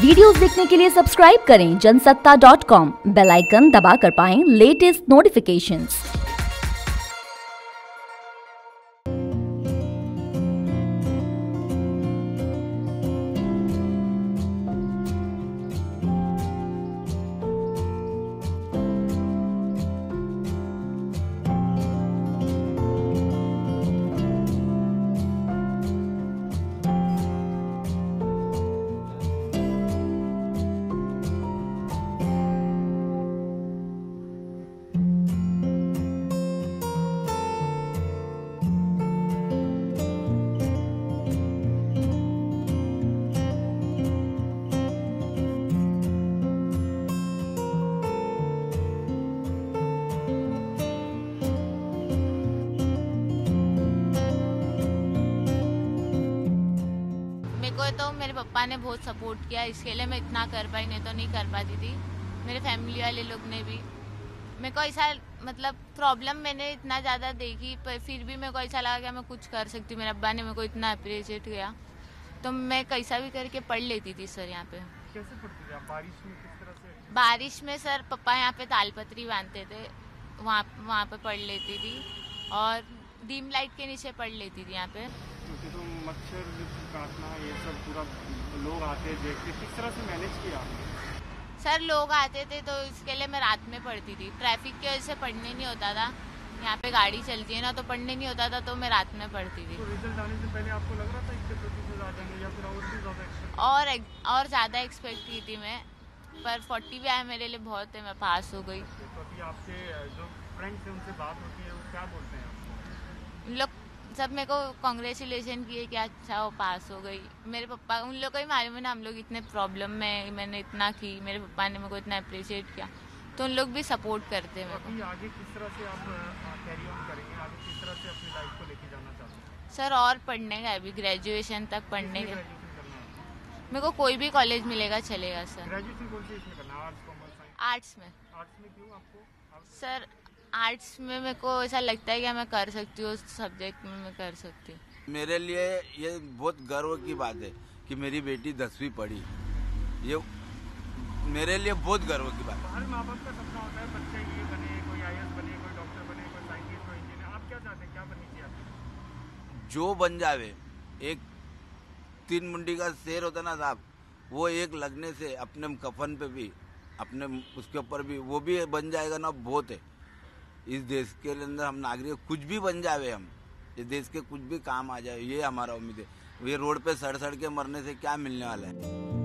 Videos देखने के लिए सब्सक्राइब करें जनसत्ता.com, बेल आइकन दबाकर पाएं लेटेस्ट नोटिफिकेशंस। मेरे को तो मेरे पापा ने बहुत सपोर्ट किया, इसके लिए मैं इतना कर पाई, नहीं तो नहीं कर पाती थी। मेरे फैमिली वाले लोग ने भी मेरे को ऐसा मतलब प्रॉब्लम मैंने इतना ज़्यादा देखी, पर फिर भी मेरे को ऐसा लगा कि मैं कुछ कर सकती हूँ। मेरे अब्बा ने मेरे को इतना अप्रिशिएट किया, तो मैं कैसा भी करके पढ़ लेती थी सर। यहाँ पे कैसे पढ़ती थी आप? बारिश में किस तरह से? बारिश में सर पापा यहाँ पे तालपत्री बांधते थे, वहाँ पे पढ़ लेती थी, और डीम लाइट के नीचे पढ़ लेती थी यहाँ पे। क्योंकि तो मच्छर काटना ये सब पूरा लोग आते देखते, किस तरह से मैनेज किया? सर लोग आते थे तो इसके लिए मैं रात में पढ़ती थी। ट्रैफिक की वजह से पढ़ने नहीं होता था, यहाँ पे गाड़ी चलती है ना, तो पढ़ने नहीं होता था, तो मैं रात में पढ़ती थी। तो रिजल्ट आने से पहले आपको लग रहा था इसके प्रतिशत आ जाएंगे या फिर और भी ज़्यादा एक्सपेक्ट? और ज़्यादा एक्सपेक्ट की थी मैं, पर 40 भी आया मेरे लिए बहुत है, मैं पास हो गई। तो अभी आपके जो फ्रेंड्स हैं उनसे बात होती है, वो क्या बोलते हैं आपको? उन लोग सब मेरे को कॉन्ग्रेचुलेशन किए कि अच्छा वो पास हो गई। मेरे पापा, उन लोग को ही मालूम है ना, हम लोग इतने प्रॉब्लम में, मैंने इतना की, मेरे पापा ने मेरे को इतना अप्रिशिएट किया, तो उन लोग भी सपोर्ट करते हैं मेरे को। आगे किस तरह से आप कैरी ऑन करेंगे? आगे किस तरह से अपनी लाइफ को लेके जाना चाहते हैं? सर और पढ़ने का, अभी ग्रेजुएशन तक पढ़ने का। ग्रेजुएशन करना है? मेरे को कोई भी कॉलेज मिलेगा चलेगा सर। ग्रेजुएशन कौन सी इसमें करना है? Arts, commerce, science? आर्ट्स में। आर्ट्स में क्यों आपको? सर आर्ट्स में मेरे को ऐसा लगता है कि मैं कर सकती हूँ, उस सब्जेक्ट में मैं कर सकती हूँ। मेरे लिए ये बहुत गर्व की बात है कि मेरी बेटी 10वीं पढ़ी। ये मेरे लिए बहुत गर्व की बात है। हर माँ बाप का सपना होता है बच्चे ये बने, कोई IAS बने, कोई डॉक्टर बने, कोई साइंटिस्ट, कोई इंजीनियर। आप क्या चाहते हैं, क्या बननी चाहिए आपकी? जो बन जावे, एक 3 मुंडी का शेर होता ना साहब, वो एक लगने से अपने कफन पे भी, अपने उसके ऊपर भी वो भी बन जाएगा ना, बहुत है। इस देश के अंदर हम नागरिक कुछ भी बन जावे, हम इस देश के कुछ भी काम आ जाए, ये हमारा उम्मीद है। ये रोड पे सड़ सड़ के मरने से क्या मिलने वाला है?